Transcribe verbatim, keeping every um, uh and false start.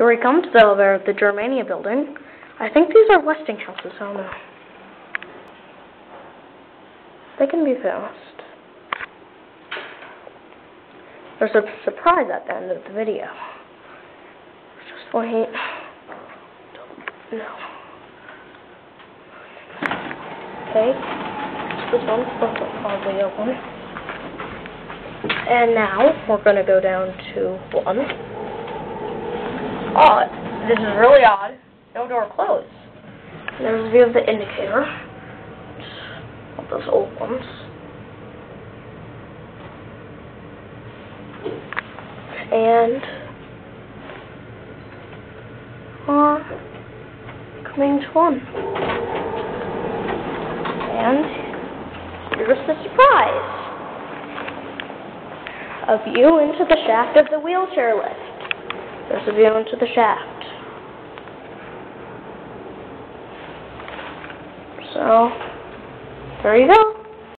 Here we come to the elevator at the Germania building. I think these are Westinghouses, I don't know. They can be fast. There's a surprise at the end of the video. Just wait. No. Okay. This one's probably open. And now we're gonna go down to one. Oh, this is really odd. No door closed. There's a view of the indicator. All those old ones. And we're coming to one. And here's the surprise. A view into the shaft of the wheelchair lift. There's a view into the shaft. So, there you go.